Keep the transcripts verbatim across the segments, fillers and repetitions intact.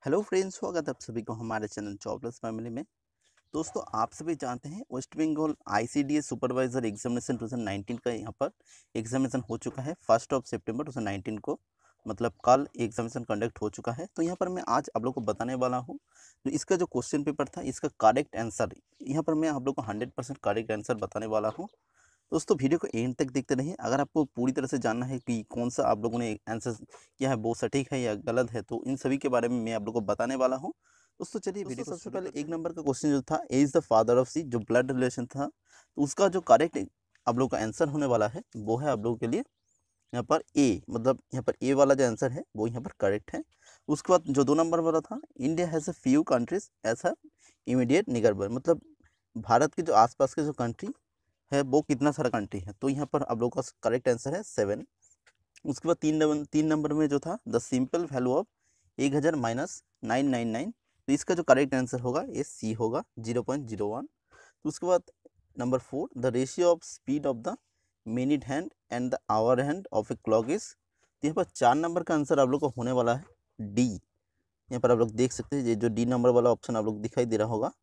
Hello friends, स्वागत है आप सभी को हमारे चैनल जॉबलेस फैमिली में। दोस्तों, आप सभी जानते हैं West Bengal ICDS supervisor examination दो हज़ार उन्नीस का यहाँ पर एग्जामिनेशन हो चुका है। फर्स्ट ऑफ सितंबर दो हज़ार उन्नीस को, मतलब कल एग्जामिनेशन कंडक्ट हो चुका है। तो यहाँ पर मैं आज आप लोग को बताने वाला हूँ जो इसका जो क्वेश्चन पेपर था, इसका करेक्ट आंसर यहाँ पर मैं आप लोग को हंड्रेड परसेंट करेक्ट आंसर बताने वाला हूँ। दोस्तों, वीडियो को एंड तक देखते रहिए। अगर आपको पूरी तरह से जानना है कि कौन सा आप लोगों ने आंसर किया है वो सटीक है या गलत है, तो इन सभी के बारे में मैं आप लोगों को बताने वाला हूँ। दोस्तों, चलिए वीडियो को सबसे पहले एक नंबर का क्वेश्चन जो था, A is the father of C, जो ब्लड रिलेशन था, तो उसका जो करेक्ट आप लोग का आंसर होने वाला है वो है आप लोगों के लिए यहाँ पर ए, मतलब यहाँ पर ए वाला जो आंसर है वो यहाँ पर करेक्ट है। उसके बाद जो दो नंबर वाला था, India has a few countries ऐसा इमीडिएट निगरबर, मतलब भारत के जो आसपास के जो कंट्री है वो कितना सारा कंट्री है, तो यहाँ पर आप लोगों का करेक्ट आंसर है सेवन। उसके बाद तीन नंबर तीन नंबर में जो था, द सिंपल वैल्यू ऑफ एक हज़ार माइनस नाइन नाइन नाइन, तो इसका जो करेक्ट आंसर होगा ये सी होगा, जीरो पॉइंट जीरो वन। तो उसके बाद number four, the ratio of speed of the minute hand and the hour hand of a clock is, तो यहाँ पर चार नंबर का आंसर आप लोग को होने वाला है डी। यहाँ पर आप लोग देख सकते हैं, ये जो डी नंबर वाला ऑप्शन आप लोग दिखाई दे रहा होगा,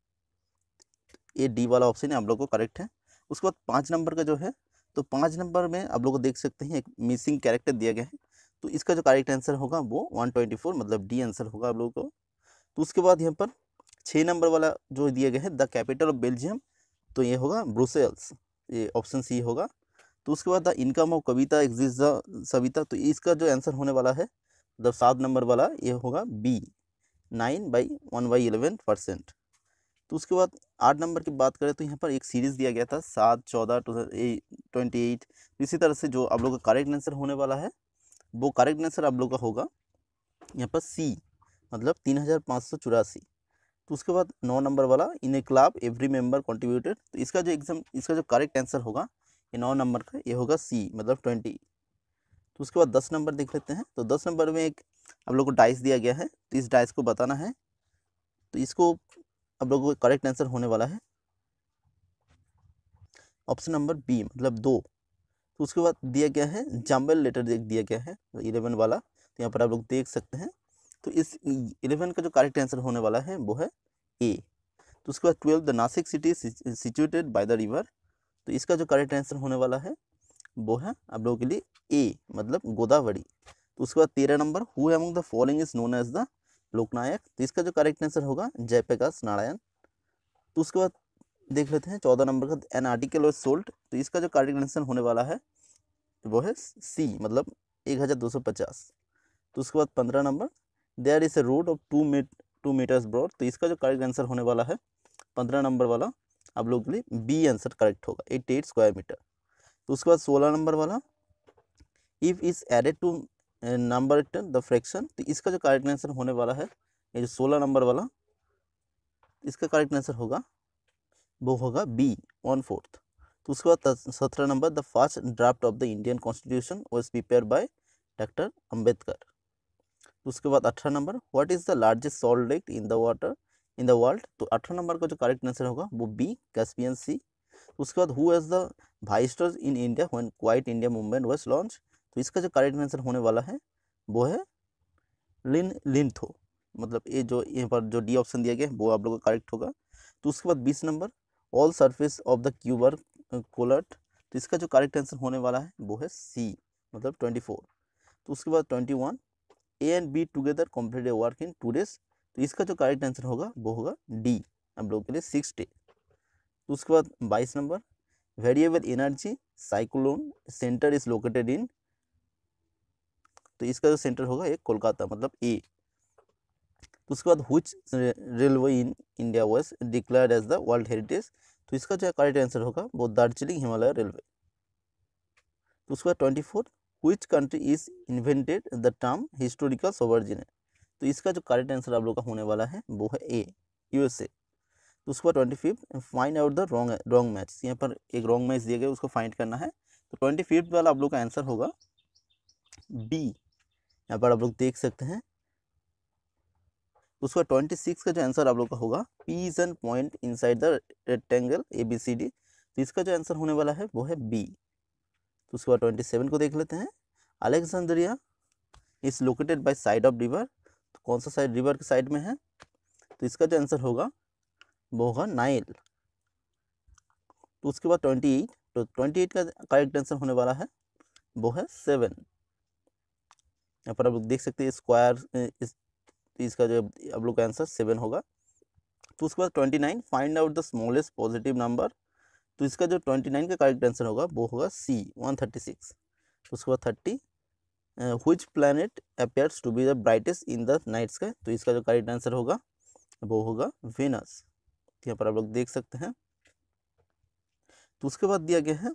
ये डी वाला ऑप्शन है आप लोग को करेक्ट है। उसके बाद पाँच नंबर का जो है, तो पाँच नंबर में आप लोग को देख सकते हैं एक मिसिंग कैरेक्टर दिया गया है, तो इसका जो करेक्ट आंसर होगा वो वन ट्वेंटी फोर, मतलब डी आंसर होगा आप लोगों को। तो उसके बाद यहाँ पर छः नंबर वाला जो दिया गया है, द कैपिटल ऑफ बेल्जियम, तो ये होगा ब्रुसेल्स, ये ऑप्शन सी होगा। तो उसके बाद the income of Kavita exist the Savita, तो इसका जो आंसर होने वाला है, द सात नंबर वाला, ये होगा B, nine by one by eleven percent. तो उसके बाद आठ नंबर की बात करें तो यहाँ पर एक सीरीज़ दिया गया था, सात चौदह ट्वेंटी एट। इसी तरह से जो आप लोग का करेक्ट आंसर होने वाला है वो करेक्ट आंसर आप लोग का होगा यहाँ पर सी, मतलब तीन हज़ार पाँच सौ चौरासी। तो उसके बाद नौ नंबर वाला, in a club every member contributed, तो इसका जो एग्जाम इसका जो करेक्ट आंसर होगा ये नौ नंबर का, ये होगा सी, मतलब ट्वेंटी। तो उसके बाद दस नंबर देख लेते हैं। तो दस नंबर में एक आप लोग को डाइस दिया गया है, तो इस डाइस को बताना है। तो इसको आप लोगों को करेक्ट आंसर होने वाला है ऑप्शन नंबर बी, मतलब दो। तो उसके बाद दिया गया है जंबल लेटर दिया गया है इलेवन वाला, तो यहाँ पर आप लोग देख सकते हैं। तो इस इलेवन का जो करेक्ट आंसर होने वाला है वो है ए। तो उसके बाद twelve, the Nasik city situated by the river, तो इसका जो करेक्ट आंसर होने वाला है वो है आप लोगों के लिए ए, मतलब गोदावरी। तो उसके बाद तेरह number, who among the following is known as the Loknayak, तो इसका जो करेक्ट आंसर होगा जयप्रकाश नारायण। तो उसके बाद देख लेते हैं चौदह नंबर का, एन आर्टिकल ऑफ सोल्ट, तो इसका जो करेक्ट आंसर होने वाला है वो है सी, मतलब एक हज़ार दो सौ पचास। तो उसके बाद पंद्रह number, there is a road of two meet two metres broad, तो इसका जो करेक्ट आंसर होने वाला है पंद्रह नंबर वाला आप लोग के लिए बी आंसर करेक्ट होगा, एट्टी एट स्क्वायर मीटर। तो उसके बाद सोलह नंबर वाला, if is added to number the fraction, तो इसका जो करेक्ट आंसर होने वाला है ये जो सोलह नंबर वाला, इसका करेक्ट आंसर होगा वो होगा बी, वन फोर्थ। तो उसके बाद सत्रह number, the first draft of the Indian constitution was prepare by doctor Ambedkar. तो उसके बाद अठारह number, what is the largest salt lake in the water in the world, तो अठारह नंबर का जो करेक्ट आंसर होगा वो बी, कैस्पियन सी। उसके बाद who as the viceroy in India when quit India movement was launch, तो इसका जो करेक्ट आंसर होने वाला है वो है लिन लिंथो, मतलब ये जो यहाँ पर जो डी ऑप्शन दिया गया है वो आप लोग का करेक्ट होगा। तो उसके बाद बीस number, all surface of the cube are coloured, तो इसका जो करेक्ट आंसर होने वाला है वो है सी, मतलब ट्वेंटी फोर। तो उसके बाद twenty one, A and B together complete a work in two days, तो इसका जो करेक्ट आंसर होगा वो होगा डी, आप लोगों के लिए सिक्स डे। तो उसके बाद बाईस number, variable energy cyclone centre is located in, तो इसका जो सेंटर होगा ये कोलकाता, मतलब ए। तो उसके बाद which railway in India was declared as the world heritage, तो इसका जो करेक्ट आंसर होगा वो दार्जिलिंग हिमालय रेलवे। तो उसके बाद twenty four, which country is invented the term historical sovereign, तो इसका जो करेक्ट आंसर आप लोग का होने वाला है वो है ए, यूएसए। तो उसके बाद twenty fifth, find out the wrong wrong match, यहाँ पर एक रॉन्ग मैच दिया गया उसको फाइंड करना है। तो ट्वेंटी फिफ्थ वाला आप लोग का आंसर होगा बी, यहाँ पर आप लोग देख सकते हैं। उसका ट्वेंटी सिक्स का जो आंसर आप लोग का होगा, P is an point inside the rectangle A B C D, तो इसका जो आंसर होने वाला है वो है बी। तो उसके बाद ट्वेंटी सेवन को देख लेते हैं, Alexandria is located by side of river, तो कौन सा साइड रिवर के साइड में है, तो इसका जो आंसर होगा वो होगा नाइल। तो उसके बाद ट्वेंटी एट, तो ट्वेंटी एट का करेक्ट आंसर होने वाला है वो है सेवन। यहाँ पर आप लोग देख सकते हैं स्क्वायर, इस इसका जो आप लोग का आंसर सेवन होगा। तो उसके बाद twenty nine, find out the smallest positive number, तो इसका जो ट्वेंटी नाइन का करेक्ट आंसर होगा वो होगा सी वन थर्टी सिक्स। तो उसके बाद thirty, which planet appears to be the brightest in the night sky, तो इसका जो करेक्ट आंसर होगा वो होगा वेनस। यहाँ पर आप लोग देख सकते हैं। तो उसके बाद दिया गया है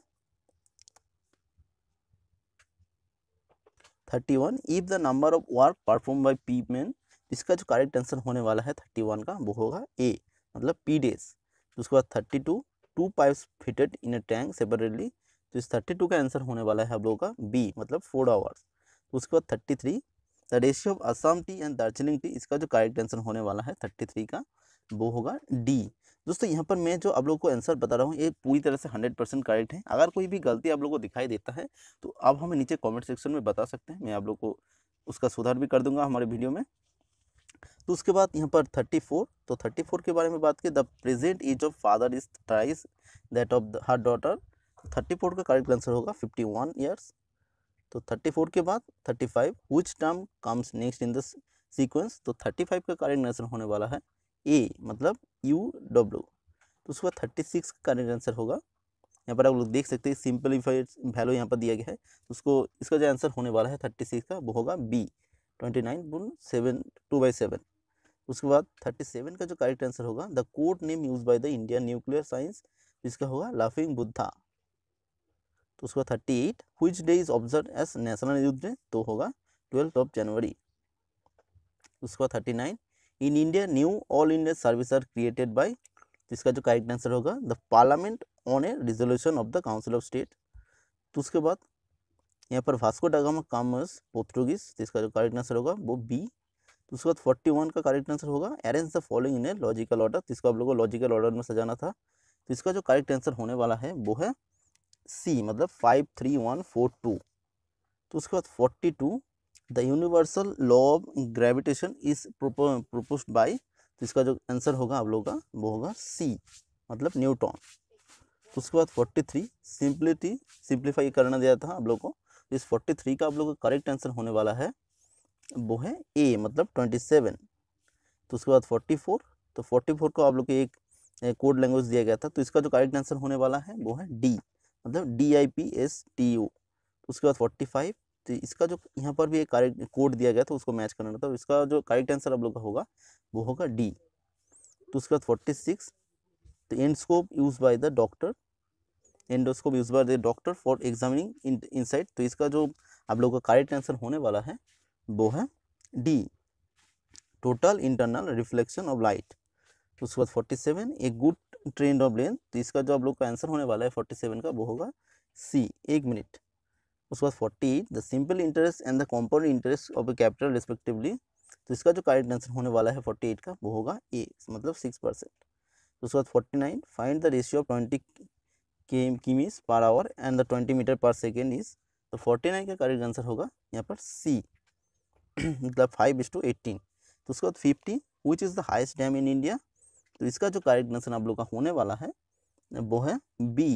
thirty one, if the number of work perform by P man, इसका जो करेक्ट आंसर होने वाला है थर्टी वन का वो होगा ए, मतलब पी डेज। तो उसके बाद thirty two, two pipes fitted in a tank separately, तो इस थर्टी टू का आंसर होने वाला है आप लोगों का बी, मतलब फोर आवर्स। तो उसके बाद thirty three, the ratio of Assam tea and Darjeeling tea, इसका जो करेक्ट आंसर होने वाला है थर्टी थ्री का वो होगा डी। दोस्तों यहाँ पर मैं जो आप लोगों को आंसर बता रहा हूँ ये पूरी तरह से हंड्रेड परसेंट करेक्ट है। अगर कोई भी गलती आप लोगों को दिखाई देता है तो आप हमें नीचे कमेंट सेक्शन में बता सकते हैं, मैं आप लोगों को उसका सुधार भी कर दूंगा हमारे वीडियो में। तो उसके बाद यहाँ पर थर्टी फोर, तो थर्टी फोर के बारे में बात की, the present age of father is thrice that of her daughter, thirty four का करेक्ट आंसर होगा फिफ्टी वन ईयर्स। तो थर्टी फोर के बाद thirty five, which term comes next in the sequence, तो थर्टी फाइव का correct answer होने वाला है ए, मतलब यू डब्ल्यू। तो उसके बाद थर्टी सिक्स का करेक्ट आंसर होगा, यहाँ पर आप लोग देख सकते हैं सिंपलीफाइड वैल्यू यहाँ पर दिया गया है, तो उसको इसका जो आंसर होने वाला है थर्टी सिक्स का वो होगा बी, ट्वेंटी नाइन गुण सेवन टू बाई सेवन। उसके बाद थर्टी सेवन का जो करेक्ट आंसर होगा, the code name use by the Indian nuclear science, इसका होगा लाफिंग बुद्धा। तो उसके बाद thirty eight, which day is observe as national youth day, तो होगा ट्वेल्थ ऑफ जनवरी। उसके बाद thirty nine, in India new all India service are created by, इसका जो करेक्ट आंसर होगा the parliament on a resolution of the council of state. तो उसके बाद यहाँ पर वास्को दा गामा कॉमर्स पोर्तुगीज, इसका जो करेक्ट आंसर होगा वो बी। तो उसके बाद फोर्टी वन का करेक्ट आंसर होगा arrange the following in a logical order, तो इसको आप लोगों को लॉजिकल ऑर्डर में सजाना था। तो इसका जो करेक्ट आंसर होने वाला है वो है सी, मतलब five three one four two. तो उसके बाद forty two, the universal law of gravitation is proposed by, तो इसका जो आंसर होगा आप लोगों का वो होगा सी, मतलब न्यूटन। तो उसके बाद फोर्टी थ्री, सिंप्लिटी सिंप्लीफाई करना दिया था आप लोगों को, इस फोर्टी थ्री का आप लोगों का करेक्ट आंसर होने वाला है वो है ए, मतलब ट्वेंटी सेवन। तो उसके बाद फोर्टी फोर, तो फोर्टी फोर को आप लोग को एक कोड लैंग्वेज दिया गया था, तो इसका जो करेक्ट आंसर होने वाला है वो है डी, मतलब D I P S T U. उसके बाद फोर्टी फाइव, तो इसका जो यहाँ पर भी एक करेक्ट कोड दिया गया था उसको मैच करना था, तो इसका जो करेक्ट आंसर आप लोग का होगा वो होगा डी। तो उसके बाद फोर्टी सिक्स, तो endoscope use by the doctor, endoscope use by the doctor for examining inside, तो इसका जो आप लोग का करेक्ट आंसर होने वाला है वो है D, total internal reflection of light. तो उसके बाद forty seven, a good train of length, तो इसका जो आप लोग का आंसर होने वाला है फोर्टी सेवन का वो होगा सी, एक मिनट। उसके बाद forty eight, the simple interest and the compound interest of a capital respectively, तो इसका जो करेक्ट आंसर होने वाला है फोर्टी एट का वो होगा ए, मतलब सिक्स परसेंट। तो उसके बाद forty nine, find the ratio of twenty kms per hour and the twenty metre per second is, तो फोर्टी नाइन का करेक्ट आंसर होगा यहाँ पर सी, मतलब फाइव इज टू एटीन। तो उसके बाद fifty, which is the highest dam in India, तो इसका जो करेक्ट आंसर आप लोग का होने वाला है वो है बी,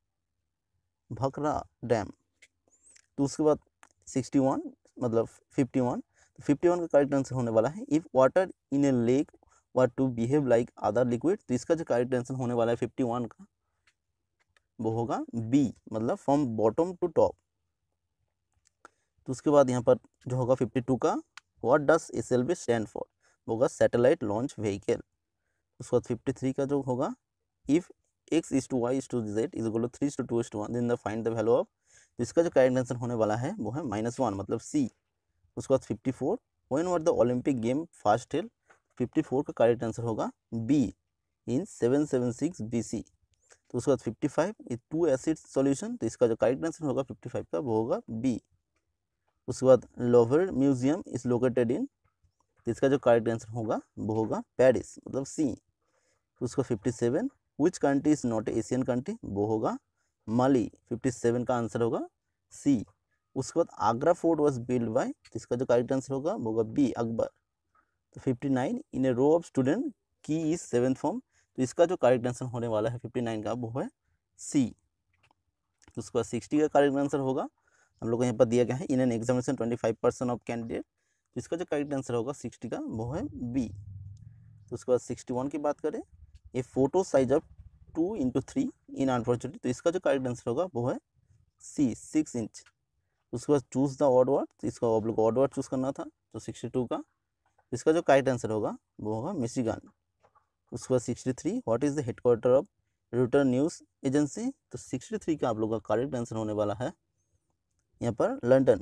भखरा डैम। तो उसके बाद सिक्सटी वन, मतलब फिफ्टी वन, तो फिफ्टी वन का करेक्ट आंसर होने वाला है if water in a lake were to behave like other liquid, तो इसका जो करेक्ट आंसर होने वाला है फिफ्टी वन का वो होगा बी, मतलब फ्रॉम बॉटम टू टॉप। तो उसके बाद यहाँ पर जो होगा फिफ्टी टू का, what does S L V stand for, होगा सैटेलाइट लॉन्च व्हीकल। उसके बाद फिफ्टी थ्री का जो होगा, if X is to Y is to Z is equal to three is to two is to one then the find the value of, इसका जो correct answer होने वाला है वो है माइनस वन, मतलब सी। उसके बाद fifty four, when were the olympic game first held, fifty four का करेक्ट आंसर होगा B, in seven seven six B C. तो उसके बाद fifty five, two acid solution, तो इसका जो करेक्ट आंसर होगा फिफ्टी फाइव का वो होगा बी। उसके बाद Louvre museum is located in, तो इसका जो करेक्ट आंसर होगा वो होगा पेरिस, मतलब सी। उसका fifty seven, which country is not Asian country, वो होगा माली, फिफ्टी सेवन का आंसर होगा सी। उसके बाद Agra fort was build by, तो इसका जो करेक्ट आंसर होगा वो होगा बी, अकबर। तो fifty nine in a row of student K is seven form, तो इसका जो करेक्ट आंसर होने वाला है फिफ्टी नाइन का वो है सी। तो उसके बाद सिक्सटी का करेक्ट आंसर होगा, हम लोग को यहाँ पर दिया गया है in an examination twenty five percent of candidate, तो इसका जो करेक्ट आंसर होगा सिक्सटी का वो है बी। तो उसके बाद सिक्सटी वन की बात करें, a photo size of two into three in unfortunately, तो इसका जो करेक्ट आंसर होगा वो है सी सिक्स इंच। उसके बाद चूज द ऑड वर्ड, तो इसको आप लोग ऑड वर्ड चूज करना था, तो सिक्सटी टू का इसका जो करेक्ट आंसर होगा वो होगा मिशिगन। उसके बाद sixty three what is the headquarter of Reuters news agency, तो सिक्सटी थ्री का आप लोग का करेक्ट आंसर होने वाला है यहाँ पर लंदन,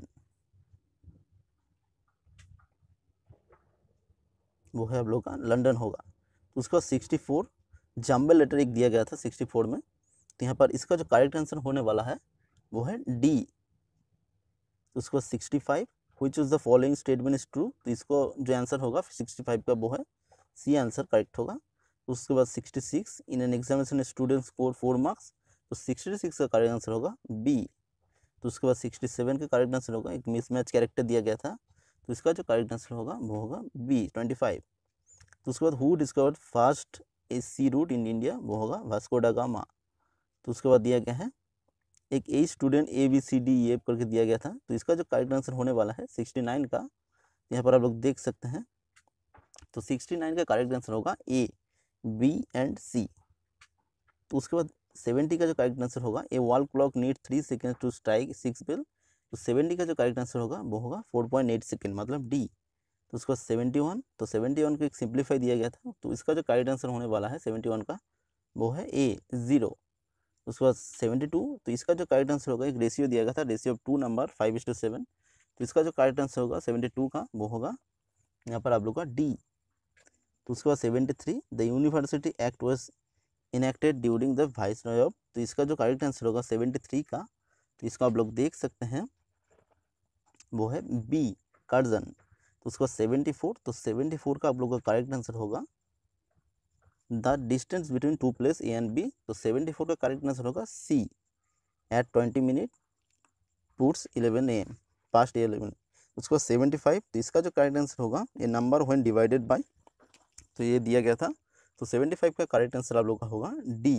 वो है आप लोग का लंदन होगा। तो उसके बाद सिक्सटी फोर जंबल लेटर एक दिया गया था सिक्सटी फोर में, तो यहाँ पर इसका जो करेक्ट आंसर होने वाला है वो है डी। तो उसके बाद sixty five which is the following statement is true, तो इसको जो आंसर होगा सिक्सटी फाइव का वो है सी आंसर करेक्ट होगा। उसके बाद sixty six in an examination student score four marks, तो सिक्सटी सिक्स का करेक्ट आंसर होगा बी। तो उसके बाद सिक्सटी सेवन का करेक्ट आंसर होगा, एक मिसमैच कैरेक्टर दिया गया था, तो इसका जो करेक्ट आंसर होगा वो होगा बी ट्वेंटी फाइव। तो उसके बाद who discovered first a sea route in India, वो होगा वास्को डा गामा। तो उसके बाद दिया गया है एक a student A B C D A करके दिया गया था, तो इसका जो करेक्ट आंसर होने वाला है सिक्सटी नाइन का, यहाँ पर आप लोग देख सकते हैं, तो सिक्सटी नाइन का करेक्ट आंसर होगा ए बी एंड सी। तो उसके बाद सेवेंटी का जो करेक्ट आंसर होगा a wall clock need three second to strike six bell, तो सेवेंटी का जो करेक्ट आंसर होगा वो होगा फोर पॉइंट एट सेकेंड मतलब डी। तो उसके बाद सेवेंटी वन, तो सेवेंटी वन को एक सिंप्लीफाई दिया गया था, तो इसका जो करेक्ट आंसर होने वाला है सेवेंटी वन का वो है ए जीरो। उसके बाद सेवेंटी टू, तो इसका जो करेक्ट आंसर होगा एक रेशियो दिया गया था, ratio of two number five is to seven, तो इसका जो करेक्ट आंसर होगा सेवेंटी टू का वो होगा यहाँ पर आप लोग का डी। तो उसके बाद seventy three the university act was enacted during the viceroy of, तो इसका जो करेक्ट आंसर होगा सेवेंटी थ्री का, तो इसको आप लोग देख सकते हैं वो है बी कर्जन। तो उसके बाद सेवेंटी फोर, तो सेवेंटी फोर का आप लोग का करेक्ट आंसर होगा the distance between two place A and B, तो सेवेंटी फोर का करेक्ट आंसर होगा C at twenty minute puts eleven A M past eleven. उसके बाद सेवेंटी फाइव, तो इसका जो करेक्ट आंसर होगा ये नंबर व्हेन डिवाइडेड बाय, तो ये दिया गया था, तो सेवेंटी फाइव का करेक्ट आंसर आप लोग का होगा डी।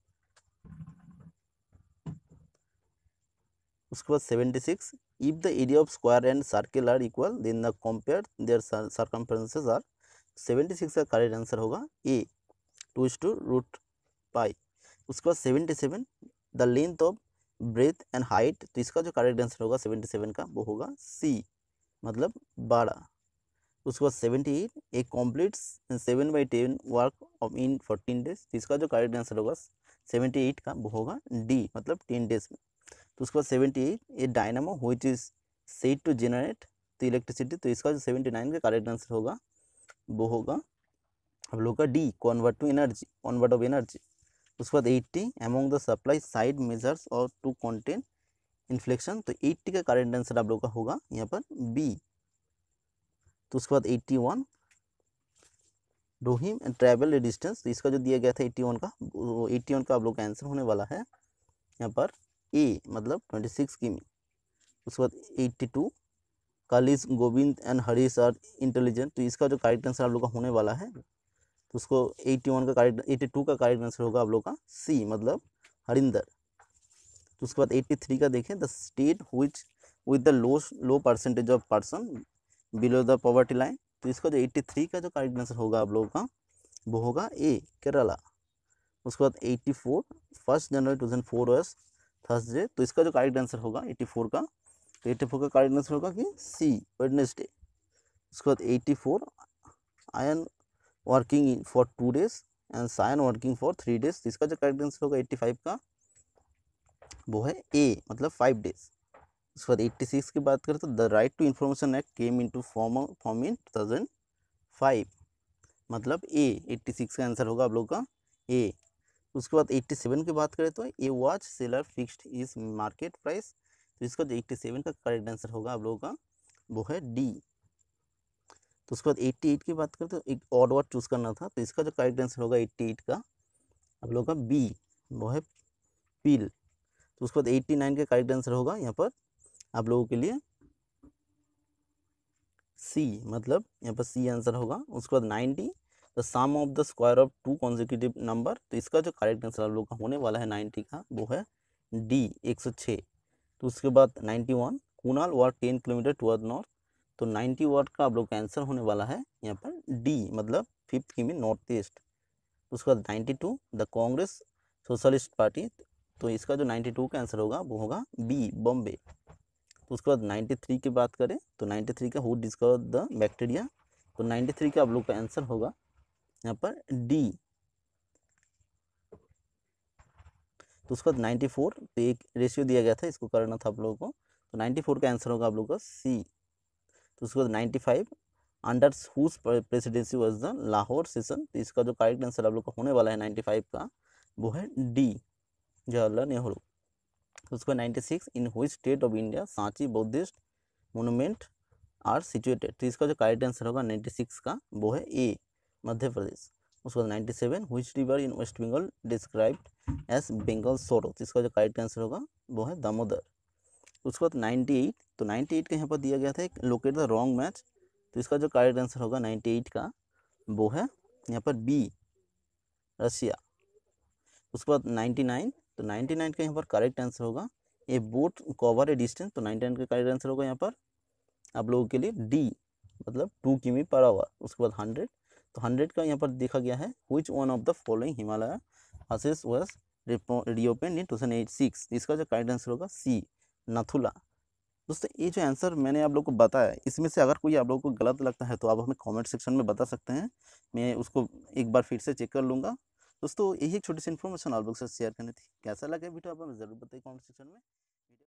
उसके बाद seventy six if the area of square and circle are equal then the compare their circumferences are, seventy six का करेक्ट आंसर होगा A two is to root pi. उसके बाद seventy seven the length of breadth and height, तो इसका जो correct answer होगा seventy seven का वो होगा सी मतलब बारह। उसके बाद seventy eight A complete seven by ten work of in fourteen days, तो इसका जो करेक्ट आंसर होगा सेवेंटी एट का वो होगा डी मतलब टेन डेज में। तो उसके बाद seventy eight a dynamo which is said to generate the electricity, तो इसका जो सेवेंटी नाइन का करेक्ट आंसर होगा वो होगा हम लोग का D convert to energy convert of energy. उसके बाद eighty among the supply side measures और टू कंटेन इन्फ्लेक्शन, तो एट्टी का करेक्ट आंसर आप लोग का होगा यहाँ पर बी। तो उसके बाद eighty one Rahim and travel distance, तो इसका जो दिया गया था एट्टी वन का, वो एट्टी वन का आप लोग का आंसर होने वाला है यहाँ पर ए मतलब ट्वेंटी सिक्स किमी। उसके बाद एट्टी टू कालिस Govind and Harish are intelligent, तो इसका जो करेक्ट आंसर आप लोग का होने वाला है, तो उसको एट्टी वन का करेक्ट एट्टी टू का करेक्ट आंसर होगा आप लोग का सी मतलब हरिंदर। तो उसके बाद एट्टी थ्री का देखें the state which with the low low percentage of person below the poverty line, तो इसका जो एट्टी थ्री का जो करेक्ट आंसर होगा आप लोगों का वो होगा ए केरला। उसके बाद eighty four first January two thousand four was Thursday, तो इसका जो करेक्ट आंसर होगा एट्टी फोर का, तो एट्टी फोर का करेक्ट आंसर होगा कि सी वेडनेसडे। उसके बाद eighty four Ayan working for two days and Sayan working for three days, तो इसका जो करेक्ट आंसर होगा एट्टी फाइव का वो है ए मतलब फाइव डेज। उसके बाद एट्टी सिक्स की बात करें तो the right to information act came into form form in two thousand five मतलब ए एट्टी सिक्स का आंसर होगा आप लोग का ए। उसके बाद एट्टी सेवन की बात करें तो a watch seller fixed is market price, तो इसका जो एट्टी सेवन का करेक्ट आंसर होगा आप लोगों का वो है डी। तो उसके बाद एट्टी एट की बात करें तो एक ऑड वर्ड चूज करना था, तो इसका जो करेक्ट आंसर होगा एट्टी एट का आप लोगों का बी वो है पील। तो उसके बाद एट्टी नाइन का करेक्ट आंसर होगा यहाँ पर आप लोगों के लिए सी, मतलब यहाँ पर सी आंसर होगा। उसके बाद ninety, the sum of the square of two consecutive number, तो इसका जो करेक्ट आंसर आप लोग का होने वाला है नाइन्टी का वो है डी, एक सौ छः। तो उसके बाद ninety one, Kunal walk ten kilometer toward north, तो नाइन्टी वाट का आप लोग का आंसर होने वाला है यहाँ पर डी, मतलब फिफ्थ किमी नॉर्थ ईस्ट। उसके बाद ninety two, the Congress socialist party, तो इसका जो नाइन्टी टू का आंसर होगा वो होगा बी, बॉम्बे। तो उसके बाद नाइन्टी थ्री की बात करें तो नाइन्टी थ्री का हु डिस्कवर द बैक्टीरिया, तो नाइन्टी थ्री का आप लोग का आंसर होगा यहाँ पर डी। तो उसके बाद नाइन्टी फोर, तो एक रेशियो दिया गया था, इसको करना था आप लोगों को, तो नाइन्टी फोर का आंसर होगा आप लोगों का सी। तो उसके बाद ninety five, under whose presidency was the Lahore session, तो इसका जो करेक्ट आंसर आप लोग का होने वाला है नाइन्टी फाइव का वो है डी, जवाहरलाल नेहरू। तो उसका ninety six, in which state of India Sanchi Buddhist monument are situated, तो इसका जो करेक्ट आंसर होगा नाइन्टी सिक्स का वो है ए, मध्य प्रदेश। उसके बाद ninety seven, which river in West Bengal described as Bengal sorrow, तो इसका जो करेक्ट आंसर होगा वो है दामोदर। उसके बाद नाइन्टी एट, तो नाइन्टी एट का यहाँ पर दिया गया था एक लोकेट द रॉन्ग मैच, तो इसका जो करेक्ट आंसर होगा नाइन्टी एट का वो है यहाँ पर बी, रशिया। उसके बाद नाइन्टी नाइन, तो नाइन्टी नाइन का यहाँ पर करेक्ट आंसर होगा A boat cover a distance, तो नाइन्टी नाइन का करेक्ट आंसर होगा यहाँ पर आप लोगों के लिए डी, मतलब टू किमी पर आवर। उसके बाद हंड्रेड, तो हंड्रेड का यहाँ पर देखा गया है which one of the following Himalaya passes was reopen in two thousand eight six, इसका जो करेक्ट आंसर होगा सी, नाथुला। दोस्तों ये जो आंसर मैंने आप लोग को बताया, इसमें से अगर कोई आप लोगों को गलत लगता है तो आप हमें कमेंट सेक्शन में बता सकते हैं, मैं उसको एक बार फिर से चेक कर लूँगा। दोस्तों यही एक छोटी सी इन्फॉर्मेशन आप लोग से शेयर करनी थी। कैसा लगे वीडियो आप हमें ज़रूर बताइए कमेंट सेक्शन में।